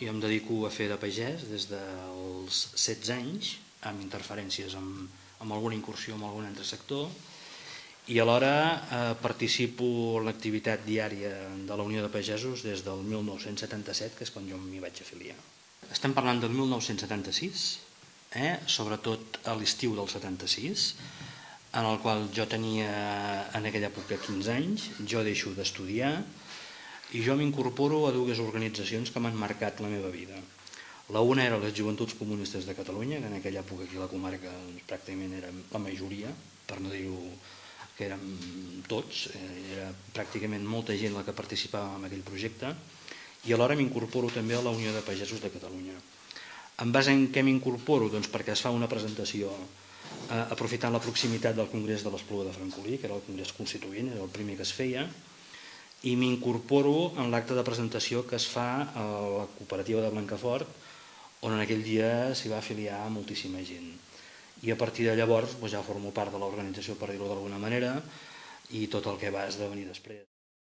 Jo em dedico a fer de pagès des dels 16 anys, amb interferències amb alguna incursió en algun altre sector, i alhora participo en l'activitat diària de la Unió de Pagesos des del 1977, que és quan jo m'hi vaig afiliar. Estem parlant del 1976, sobretot a l'estiu del 76, en el qual jo tenia en aquella època 15 anys, jo deixo d'estudiar i jo m'incorporo a dues organitzacions que m'han marcat la meva vida. La una era les Joventuts Comunistes de Catalunya, que en aquella època aquí a la comarca pràcticament érem la majoria, per no dir-ho que érem tots, era pràcticament molta gent la que participava en aquell projecte, i alhora m'incorporo també a la Unió de Pagesos de Catalunya. En base en què m'incorporo? Doncs perquè es fa una presentació aprofitant la proximitat del Congrés de l'Espluga de Francolí, que era el Congrés Constituent, era el primer que es feia, i m'incorporo en l'acte de presentació que es fa a la cooperativa de Blancafort, on en aquell dia s'hi va afiliar moltíssima gent. I a partir de llavors ja formo part de l'organització, per dir-ho d'alguna manera, i tot el que va esdevenir després.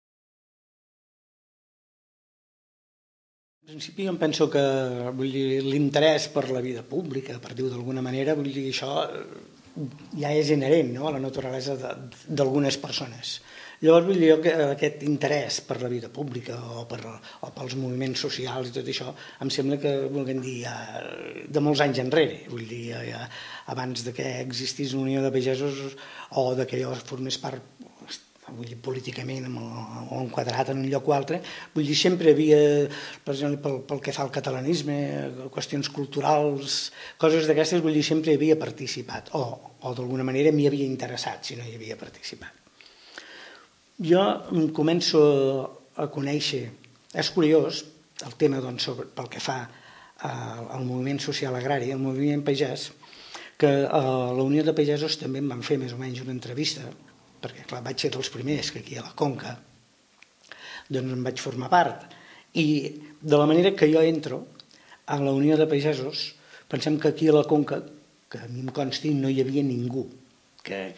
En principi em penso que l'interès per la vida pública, per dir-ho d'alguna manera, això ja és inherent a la naturalesa d'algunes persones. Llavors vull dir que aquest interès per la vida pública o pels moviments socials i tot això em sembla que vulguem dir de molts anys enrere, vull dir abans que existís una Unió de Pagesos o que jo formés part políticament o enquadrat en un lloc o altre, vull dir sempre havia, per exemple pel que fa al catalanisme, qüestions culturals, coses d'aquestes, vull dir sempre havia participat o d'alguna manera m'hi havia interessat si no hi havia participat. Jo començo a conèixer, és curiós el tema pel que fa al moviment social agrari, al moviment pagès, que a la Unió de Pagesos també em van fer més o menys una entrevista, perquè clar, vaig ser dels primers que aquí a la Conca doncs en vaig formar part, i de la manera que jo entro a la Unió de Pagesos, pensem que aquí a la Conca, que a mi em consti, no hi havia ningú que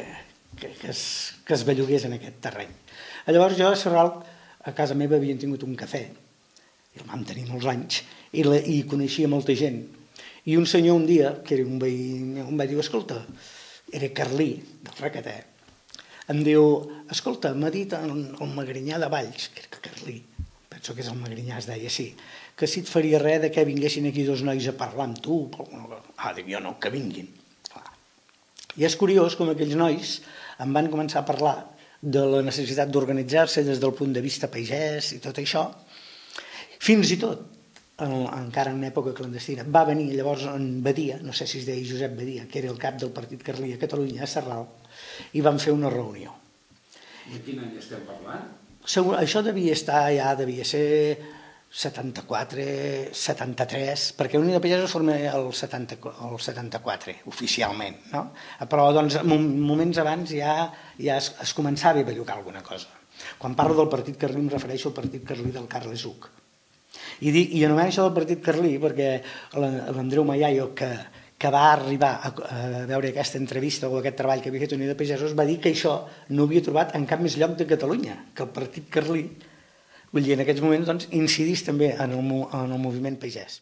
es bellugués en aquest terreny. Llavors jo a Sarral, a casa meva havien tingut un cafè, i el vam tenir molts anys, i coneixia molta gent. I un senyor un dia, que era un veí meu, em va dir, escolta, era Carlí, del Requetè, em diu, escolta, m'ha dit el Magrinyà de Valls, que era Carlí, penso que és el Magrinyà, es deia així, que si et faria res que vinguessin aquí dos nois a parlar amb tu. Dic, jo no, que vinguin. I és curiós com aquells nois em van començar a parlar de la necessitat d'organitzar-se des del punt de vista pagès i tot això, fins i tot, encara en una època clandestina, va venir llavors en Badia, no sé si es deia Josep Badia, que era el cap del Partit Carlí a Catalunya, a Sarral, i van fer una reunió. De quin any estem parlant? Això devia ser 74, 73, perquè Unió de Pagesos forma el 74, oficialment, no? Però doncs moments abans ja es començava a bellugar alguna cosa. Quan parlo del Partit Carlí em refereixo al Partit Carlí del Carles Huc. I anomeno això del Partit Carlí perquè l'Andreu Mayayo, que va arribar a veure aquesta entrevista o aquest treball que havia fet Unió de Pagesos, va dir que això no ho havia trobat en cap més lloc de Catalunya, que el Partit Carlí, vull dir, en aquests moments incidís també en el moviment pagès.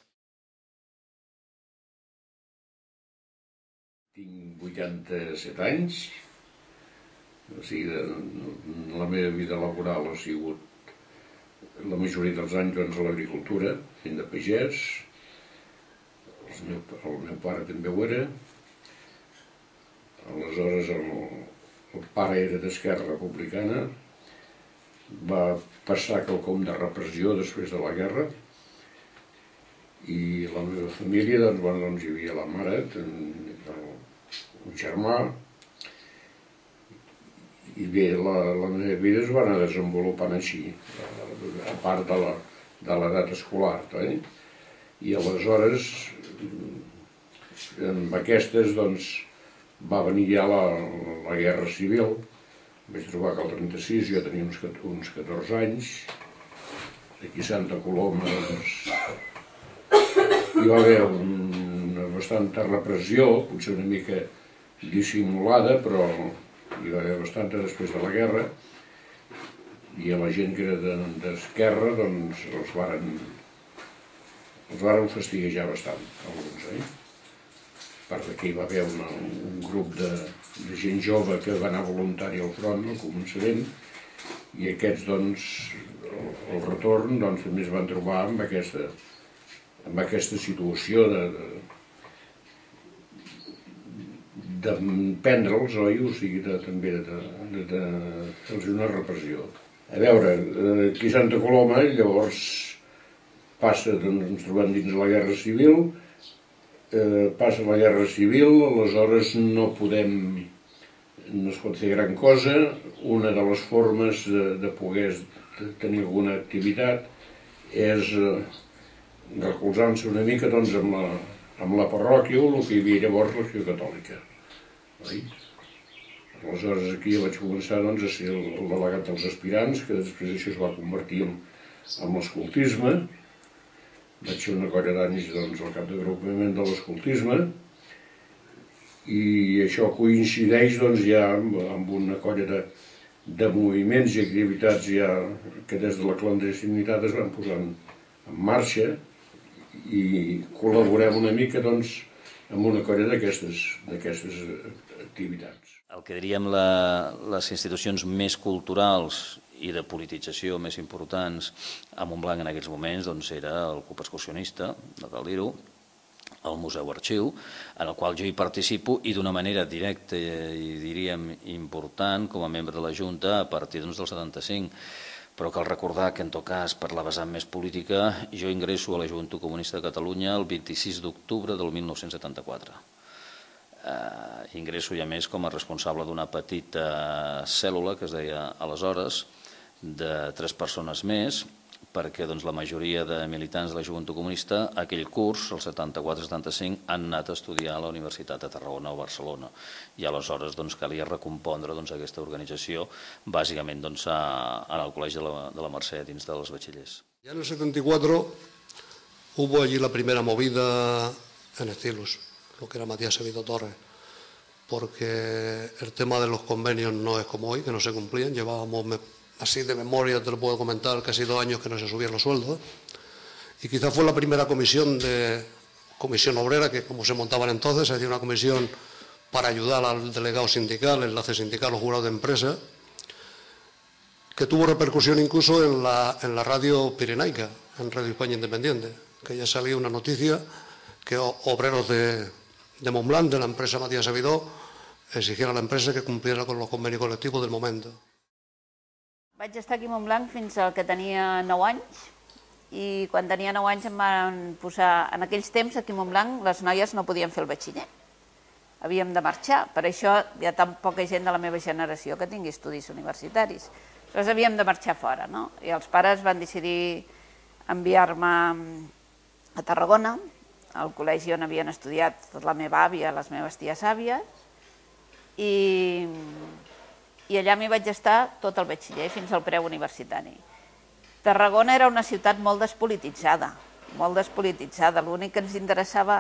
Tinc 87 anys, o sigui, la meva vida laboral ha sigut la majoria dels anys a l'agricultura, fent de pagès. El meu pare també ho era. Aleshores el pare era d'Esquerra Republicana, va passar quelcom de repressió després de la guerra, i la meva família, doncs hi havia la mare, un germà, i bé, la meva vida es va anar desenvolupant així, a part de l'edat escolar, i aleshores amb aquestes doncs va venir ja la guerra civil. Vaig trobar que el 36 jo tenia uns 14 anys, aquí a Santa Coloma hi va haver una bastanta repressió, potser una mica dissimulada, però hi va haver bastanta després de la guerra, i a la gent que era d'esquerra doncs els varen els varen fastiguejar bastant, alguns, perquè aquí hi va haver un grup de gent jove que va anar voluntari al front al començament, i aquests, doncs, al retorn, doncs, també es van trobar amb aquesta situació d'emprendre'ls, oi? O sigui, també de fer-los una repressió. A veure, aquí a Santa Coloma, llavors passa, doncs, ens trobem dins la Guerra Civil, passa la Guerra Civil, aleshores no es pot fer gran cosa. Una de les formes de poder tenir alguna activitat és recolzant-se una mica, doncs, amb la parròquia, o el que hi havia llavors l'Acció Catòlica. Aleshores aquí vaig començar, doncs, a ser el delegat dels aspirants, que després això es va convertir en l'escoltisme. Vaig ser una colla d'anys, doncs, al cap d'agrupament de l'escoltisme, i això coincideix, doncs, ja amb una colla de moviments i activitats ja que des de la clandestinitat es van posar en marxa, i col·laborem una mica, doncs, amb una colla d'aquestes activitats. El que diríem les institucions més culturals i de politització més importants a Montblanc en aquells moments, doncs, era el Club Excursionista, no cal dir-ho, el Museu Arxiu, en el qual jo hi participo, i d'una manera directa i diríem important com a membre de la Junta a partir del 75. Però cal recordar que, en tot cas, per la vessant més política, jo ingresso a la Joventut Comunista de Catalunya el 26 d'octubre del 1974. Ingresso ja més com a responsable d'una petita cèl·lula que es deia aleshores, de 3 persones més, perquè, doncs, la majoria de militants de la Joventut Comunista aquell curs, el 74-75, han anat a estudiar a la Universitat de Tarragona o Barcelona, i aleshores, doncs, calia recompondre, doncs, aquesta organització bàsicament, doncs, en el Col·legi de la Mercè, dins dels batxillers. Ya en el 74 hubo allí la primera movida en Estilos, lo que era Matías Sevito Torres, porque el tema de los convenios no es como hoy, que no se cumplían. Llevábamos, así de memoria te lo puedo comentar, casi 2 años que no se subían los sueldos, y quizás fue la primera comisión obrera, que como se montaban entonces, se hacía una comisión para ayudar al delegado sindical, el enlace sindical o jurado de empresa, que tuvo repercusión incluso en la radio pirenaica, en Radio España Independiente, que ya salía una noticia que obreros de Montblanc, de la empresa Matías Sabidó, exigieron a la empresa que cumpliera con los convenios colectivos del momento. Vaig estar aquí a Montblanc fins al que tenia 9 anys, i quan tenia 9 anys em van posar... En aquells temps, aquí a Montblanc, les noies no podien fer el batxiller. Havíem de marxar. Per això hi ha tan poca gent de la meva generació que tingui estudis universitaris. Aleshores havíem de marxar fora, no? I els pares van decidir enviar-me a Tarragona, al col·legi on havien estudiat la meva àvia, les meves ties àvies, i allà m'hi vaig estar tot el batxiller, fins al preuniversitari. Tarragona era una ciutat molt despolititzada, molt despolititzada. L'únic que ens interessava...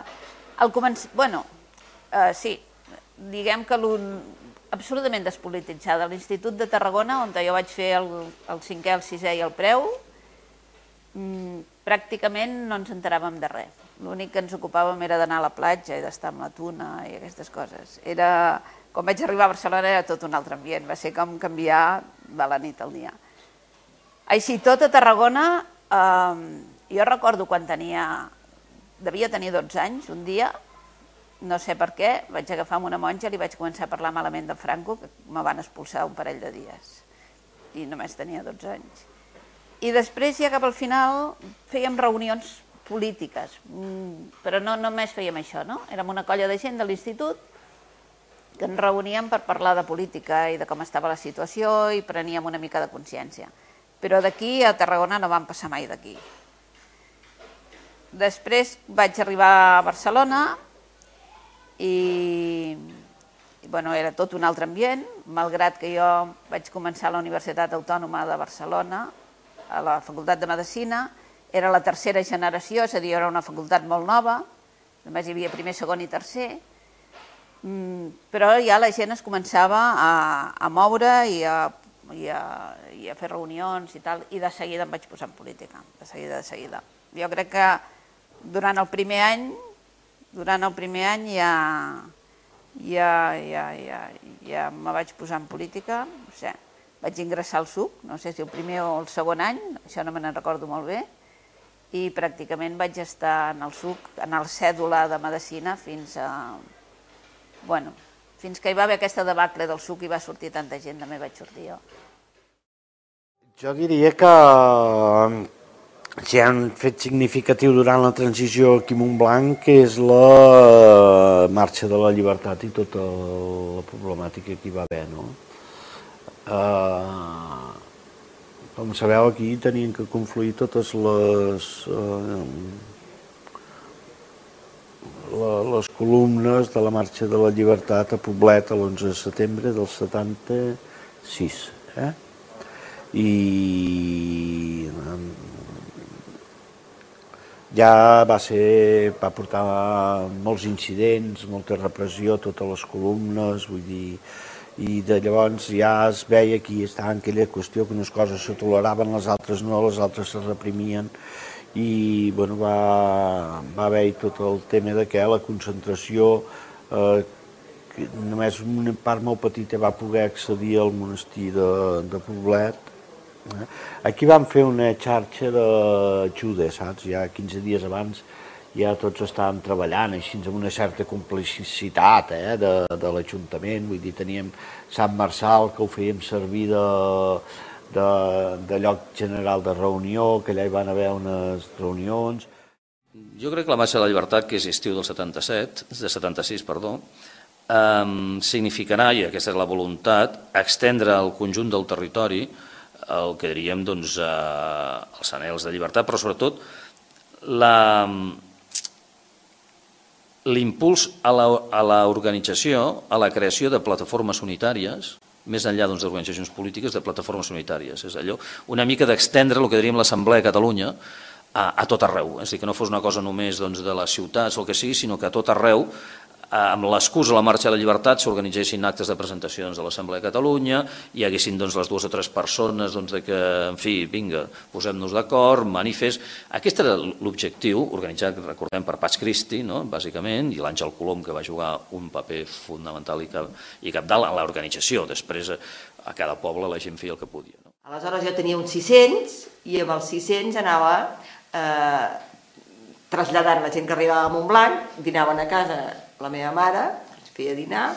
Sí, diguem que absolutament despolititzada. L'Institut de Tarragona, on jo vaig fer el 5è, el 6è i el preu, pràcticament no ens enteràvem de res. L'únic que ens ocupàvem era d'anar a la platja i d'estar amb la tuna i aquestes coses. Quan vaig arribar a Barcelona era tot un altre ambient, va ser com canviar de la nit al dia. Així tot a Tarragona, jo recordo quan devia tenir 12 anys, un dia, no sé per què, vaig agafar una monja i li vaig començar a parlar malament de Franco, que me van expulsar un parell de dies, i només tenia 12 anys. I després, ja cap al final, fèiem reunions polítiques, però no només fèiem això, no? Érem una colla de gent de l'institut que ens reuníem per parlar de política i de com estava la situació i preníem una mica de consciència. Però d'aquí a Tarragona no vam passar mai d'aquí. Després vaig arribar a Barcelona i era tot un altre ambient, malgrat que jo vaig començar a la Universitat Autònoma de Barcelona, a la Facultat de Medicina, era la tercera generació, és a dir, era una facultat molt nova, només hi havia primer, segon i tercer, però ja la gent es començava a moure i a fer reunions i tal, i de seguida em vaig posar en política, de seguida. Jo crec que durant el primer any ja me vaig posar en política, no sé, vaig ingressar al SUC, no sé si el primer o el segon any, això no me n'en recordo molt bé, i pràcticament vaig estar en el SUC, en el cèdula de Medicina, fins que hi va haver aquesta debacle del SUC i va sortir tanta gent, també vaig sortir jo. Jo diria que si hi ha un fet significatiu durant la transició aquí a Montblanc, que és la Marxa de la Llibertat i tota la problemàtica que hi va haver, no? Com sabeu, aquí tenien que confluir totes les columnes de la Marxa de la Llibertat a Poblet l'11 de setembre del 76. I ja va portar molts incidents, molta repressió, totes les columnes, vull dir, i de llavors ja es veia que estava en aquella qüestió que unes coses se toleraven, les altres no, les altres se reprimien, i bueno, va haver-hi tot el tema de que la concentració, només una part molt petita va poder accedir al monestir de Poblet. Aquí vam fer una xarxa d'ajuda, saps? Ja 15 dies abans ja tots estàvem treballant així amb una certa complicitat de l'Ajuntament, vull dir, teníem Sant Marçal que ho fèiem servir de lloc general de reunió, que allà hi van haver unes reunions. Jo crec que la Marxa de la Llibertat, que és estiu del 76, significarà, i aquesta és la voluntat, extendre al conjunt del territori el que diríem els anhels de llibertat, però sobretot l'impuls a l'organització, a la creació de plataformes unitàries, més enllà d'organitzacions polítiques, de plataformes unitàries. És allò, una mica d'extendre el que diríem l'Assemblea de Catalunya a tot arreu. És a dir, que no fos una cosa només de les ciutats o el que sigui, sinó que a tot arreu, amb l'excusa de la Marxa de la Llibertat, s'organitzessin actes de presentacions de l'Assemblea de Catalunya, hi haguessin les 2 o 3 persones que, en fi, vinga, posem-nos d'acord, manifest. Aquest era l'objectiu, organitzat, recordem, per Pax Christi, bàsicament, i l'Àngel Colom, que va jugar un paper fundamental i capdalt en l'organització. Després, a cada poble la gent feia el que podia. Aleshores jo tenia uns 600 i amb els 600 anava traslladant la gent que arribava a Montblanc, dinaven a casa la meva mare, ens feia dinar,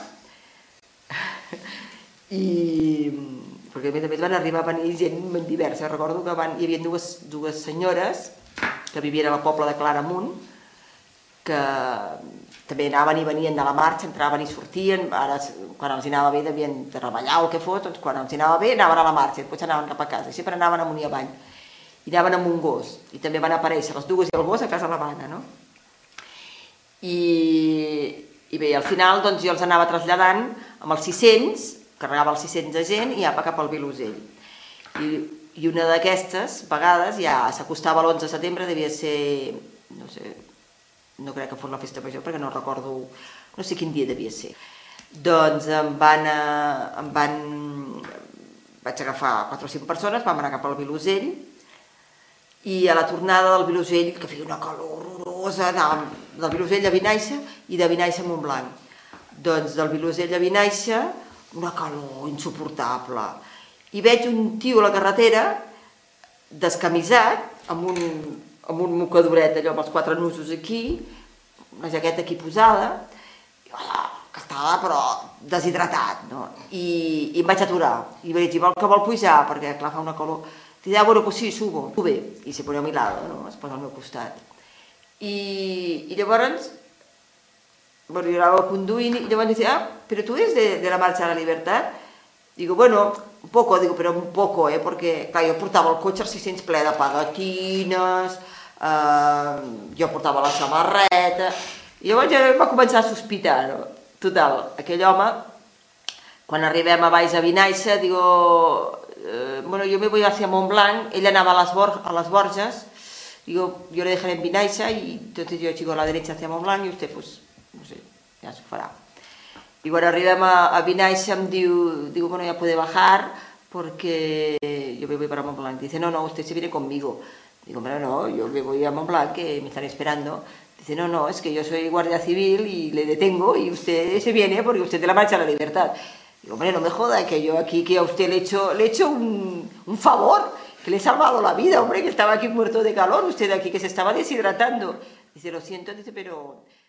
perquè a més van arribar a venir gent diversa. Recordo que hi havia dues senyores que vivien al poble de Claramunt, que també anaven i venien de la marxa, entraven i sortien, ara quan els anava bé devien de treballar o el que fos, doncs quan els anava bé anaven a la marxa, després anaven cap a casa, i sempre anaven amunt i avall, i anaven amb un gos, i també van aparèixer les dues i el gos a casa l'Havana, no? I bé, al final doncs, jo els anava traslladant amb els 600, carregava els 600 de gent i apa cap al Vilosell. I una d'aquestes vegades ja s'acostava l'11 de setembre, devia ser, no sé, no crec que fos la festa major perquè no recordo, no sé quin dia devia ser. Doncs vaig agafar 4 o 5 persones, vam anar cap al Vilosell, i a la tornada del Vilosell, que feia una calor horrorosa, anàvem del Vilosell a Vinaixa i de Vinaixa a Montblanc. Doncs del Vilosell a Vinaixa, una calor insuportable. I veig un tio a la carretera, descamisat, amb un mocadoret allò amb els 4 nusos aquí, una jaqueta aquí posada, que estava però deshidratat, no? I em vaig aturar, i vaig dir, que vol pujar, perquè clar, fa una calor. Dice, bueno, pues sí, subo. Sube, i se pone a mi lado, no? Es posa al meu costat. I llavors, bueno, jo anava conduint, i llavors dice, pero tú eres de la Marcha de la Libertad? Digo, bueno, un poco, digo, pero un poco, porque, clar, jo portava el cotxe als 600 ple de pegatines, jo portava la samarreta, i llavors ja va començar a sospitar, no? Total, aquell home, quan arribem a Baix a Vinaixa, digo, bueno, yo me voy hacia Montblanc, ella anava a las Borges, digo, yo le dejaré en Vinaixa y entonces yo sigo a la derecha hacia Montblanc y usted, pues, no sé, ya se fará. Y bueno, arribem a Vinaixa, em digo, bueno, ya puede bajar porque yo me voy para Montblanc. Dice, no, usted se viene conmigo. Digo, hombre, no, yo me voy a Montblanc, que me están esperando. Dice, no, no, es que yo soy guardia civil y le detengo y usted se viene porque usted te la marcha a la libertad. Digo, hombre, no me joda, que yo aquí, que a usted le he hecho un favor, que le he salvado la vida, hombre, que estaba aquí muerto de calor, usted aquí que se estaba deshidratando. Dice, lo siento, dice, pero